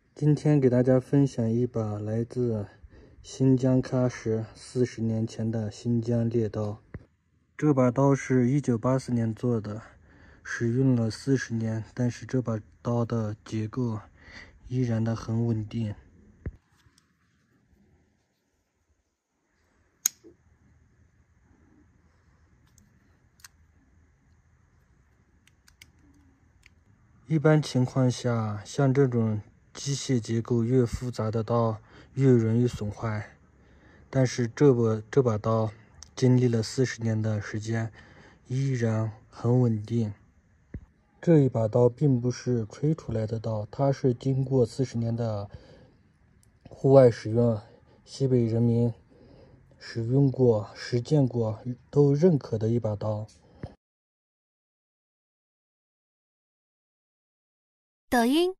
今天给大家分享一把来自新疆喀什40年前的新疆猎刀。这把刀是1984年做的，使用了40年，但是这把刀的结构依然的很稳定。一般情况下，像这种机械结构越复杂的刀越容易损坏，但是这把刀经历了40年的时间，依然很稳定。这一把刀并不是吹出来的刀，它是经过40年的户外使用，西北人民使用过、实践过，都认可的一把刀。 抖音。